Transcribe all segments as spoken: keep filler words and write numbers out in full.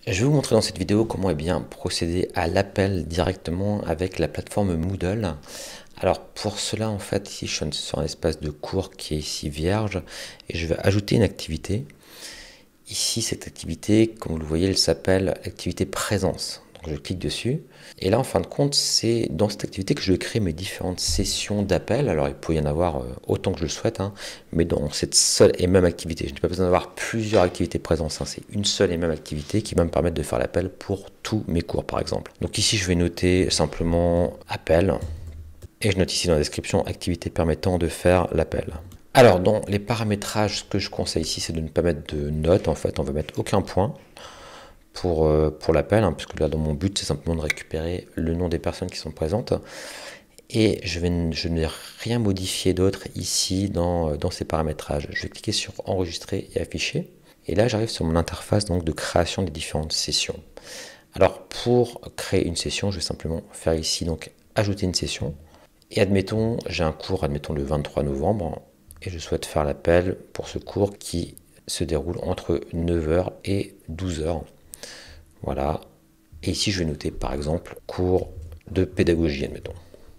Je vais vous montrer dans cette vidéo comment eh bien, procéder à l'appel directement avec la plateforme Moodle. Alors pour cela, en fait, ici je suis sur un espace de cours qui est ici vierge et je vais ajouter une activité. Ici, cette activité, comme vous le voyez, elle s'appelle activité présence. Donc je clique dessus. Et là, en fin de compte, c'est dans cette activité que je vais créer mes différentes sessions d'appel. Alors, il peut y en avoir autant que je le souhaite, hein, mais dans cette seule et même activité. Je n'ai pas besoin d'avoir plusieurs activités présence. Hein, c'est une seule et même activité qui va me permettre de faire l'appel pour tous mes cours, par exemple. Donc ici, je vais noter simplement appel. Et je note ici dans la description activité permettant de faire l'appel. Alors, dans les paramétrages, ce que je conseille ici, c'est de ne pas mettre de notes. En fait, on va mettre aucun point pour, euh, pour l'appel, hein, puisque là, dans mon but, c'est simplement de récupérer le nom des personnes qui sont présentes. Et je, vais, je n'ai rien modifié d'autre ici dans, dans ces paramétrages. Je vais cliquer sur enregistrer et afficher. Et là, j'arrive sur mon interface donc, de création des différentes sessions. Alors, pour créer une session, je vais simplement faire ici donc ajouter une session. Et admettons, j'ai un cours, admettons le vingt-trois novembre, et je souhaite faire l'appel pour ce cours qui se déroule entre neuf heures et douze heures. Voilà. Et ici, je vais noter par exemple cours de pédagogie, admettons.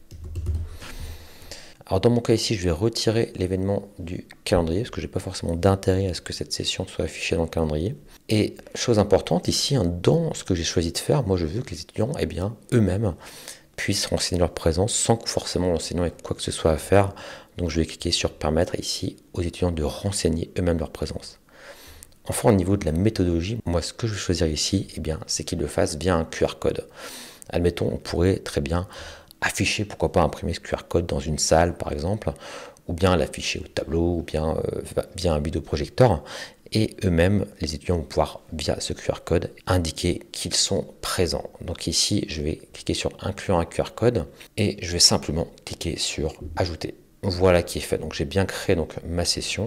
Alors dans mon cas ici, je vais retirer l'événement du calendrier parce que je n'ai pas forcément d'intérêt à ce que cette session soit affichée dans le calendrier. Et chose importante ici, hein, dans ce que j'ai choisi de faire, moi je veux que les étudiants, eh bien, eux-mêmes, puissent renseigner leur présence sans que forcément l'enseignant ait quoi que ce soit à faire. Donc je vais cliquer sur permettre ici aux étudiants de renseigner eux-mêmes leur présence. Enfin, au niveau de la méthodologie, moi ce que je vais choisir ici, eh bien, c'est qu'ils le fassent via un Q R code. Admettons, on pourrait très bien afficher, pourquoi pas imprimer ce Q R code dans une salle par exemple, ou bien l'afficher au tableau, ou bien euh, via un vidéoprojecteur. Et eux-mêmes, les étudiants vont pouvoir, via ce Q R code, indiquer qu'ils sont présents. Donc ici, je vais cliquer sur inclure un Q R code et je vais simplement cliquer sur ajouter. Voilà qui est fait. Donc j'ai bien créé donc, ma session.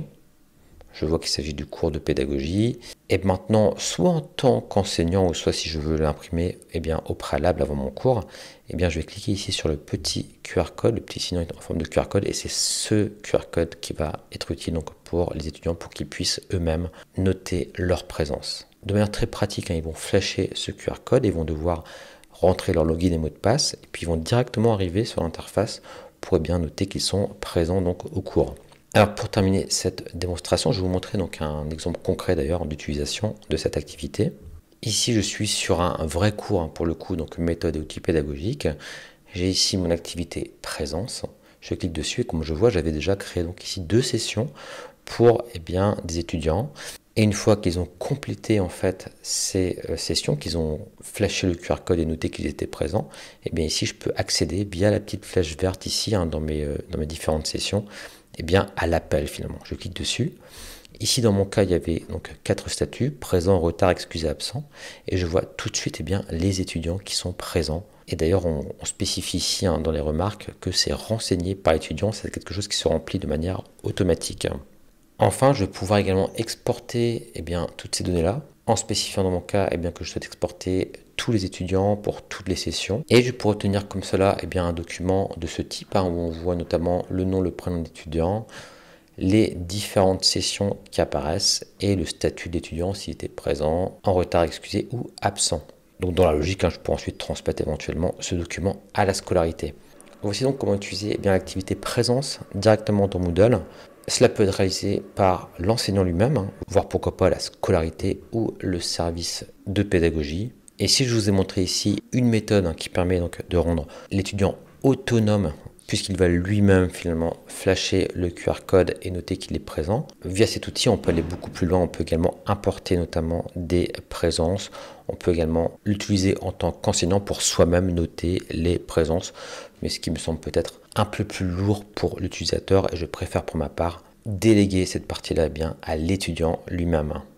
Je vois qu'il s'agit du cours de pédagogie. Et maintenant, soit en tant qu'enseignant, ou soit si je veux l'imprimer eh bien, au préalable avant mon cours, eh bien, je vais cliquer ici sur le petit Q R code, le petit signe en forme de Q R code, et c'est ce Q R code qui va être utile donc, pour les étudiants pour qu'ils puissent eux-mêmes noter leur présence. De manière très pratique, hein, ils vont flasher ce Q R code et vont devoir rentrer leur login et mot de passe, et puis ils vont directement arriver sur l'interface pour eh bien, noter qu'ils sont présents donc, au cours. Alors pour terminer cette démonstration, je vais vous montrer donc un exemple concret d'ailleurs d'utilisation de cette activité. Ici je suis sur un vrai cours hein, pour le coup, donc méthode et outils pédagogiques. J'ai ici mon activité présence. Je clique dessus et comme je vois, j'avais déjà créé donc ici deux sessions pour eh bien, des étudiants. Et une fois qu'ils ont complété en fait ces euh, sessions, qu'ils ont flashé le Q R code et noté qu'ils étaient présents, et bien ici je peux accéder via la petite flèche verte ici hein, dans, mes, euh, dans mes différentes sessions, et bien à l'appel finalement. Je clique dessus. Ici dans mon cas il y avait donc quatre statuts, présent, retard, excusé, absent, et je vois tout de suite et bien les étudiants qui sont présents. Et d'ailleurs on, on spécifie ici hein, dans les remarques que c'est renseigné par l'étudiant, c'est quelque chose qui se remplit de manière automatique. Enfin, je vais pouvoir également exporter eh bien, toutes ces données-là, en spécifiant dans mon cas eh bien, que je souhaite exporter tous les étudiants pour toutes les sessions. Et je pourrais obtenir comme cela eh bien, un document de ce type, hein, où on voit notamment le nom, le prénom d'étudiant, les différentes sessions qui apparaissent et le statut d'étudiant s'il était présent, en retard, excusé ou absent. Donc dans la logique, hein, je peux ensuite transmettre éventuellement ce document à la scolarité. Voici donc comment utiliser eh bien, l'activité présence directement dans Moodle. Cela peut être réalisé par l'enseignant lui-même, hein, voire pourquoi pas la scolarité ou le service de pédagogie. Et si je vous ai montré ici une méthode hein, qui permet donc de rendre l'étudiant autonome, puisqu'il va lui-même finalement flasher le Q R code et noter qu'il est présent. Via cet outil, on peut aller beaucoup plus loin, on peut également importer notamment des présences. On peut également l'utiliser en tant qu'enseignant pour soi-même noter les présences, mais ce qui me semble peut-être un peu plus lourd pour l'utilisateur et je préfère pour ma part déléguer cette partie-là bien à l'étudiant lui-même.